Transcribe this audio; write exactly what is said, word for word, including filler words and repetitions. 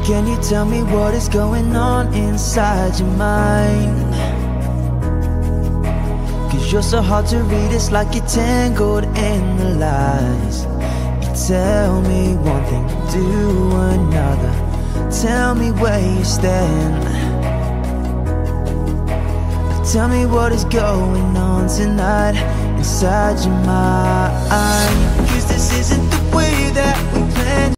Can you tell me what is going on inside your mind? Cause you're so hard to read, it's like you're tangled in the lies. You tell me one thing, do another. Tell me where you stand. Tell me what is going on tonight inside your mind. Cause this isn't the way that we planned.